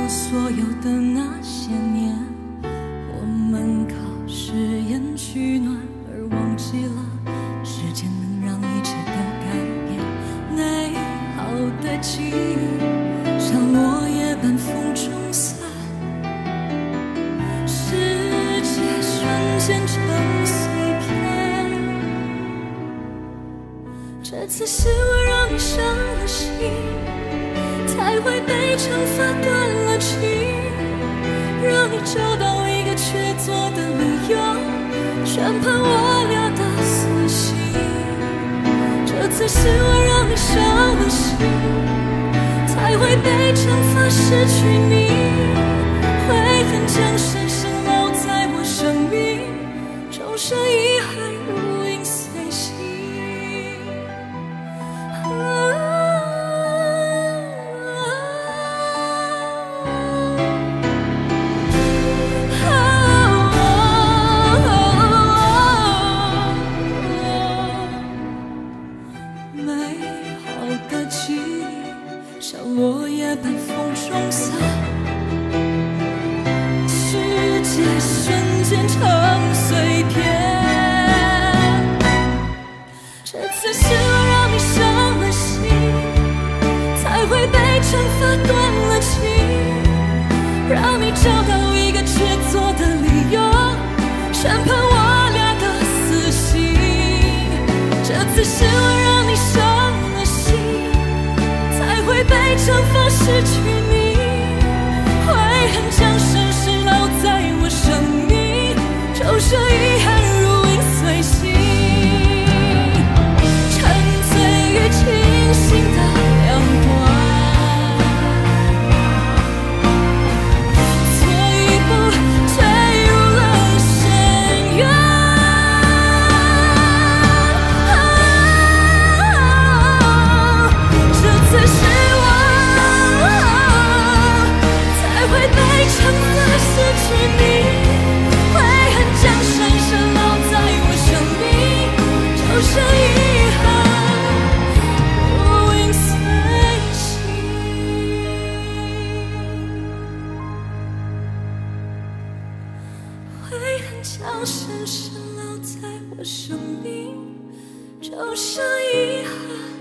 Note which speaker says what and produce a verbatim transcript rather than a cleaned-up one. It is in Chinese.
Speaker 1: 所有的那些年，我们靠誓言取暖，而忘记了时间能让一切都改变。美好的记忆像落叶般风中散，世界瞬间成碎片。这次是我让你伤了心，才会被惩罚断了情，让你找到一个缺座的理由，宣判我俩的死刑。这次是我让你伤了心，才会被惩罚失去你，悔恨将深深烙在我生命，终生遗憾如影随形。像落叶般风中散，世界瞬间成碎片。这次是我让你伤了心，才会被惩罚断了情，让你找到一个缺座的理由，宣判我俩的死刑。这次是我让你伤了心，会被惩罚失去你，悔恨将深深烙在我生命，终生遗憾如影随形。沉醉于清醒的两端，错一步坠入了深渊。这次是惩罚失去你，悔恨将深深烙在我生命，终生遗憾如影随形。悔恨将深深烙在我生命，终生遗憾。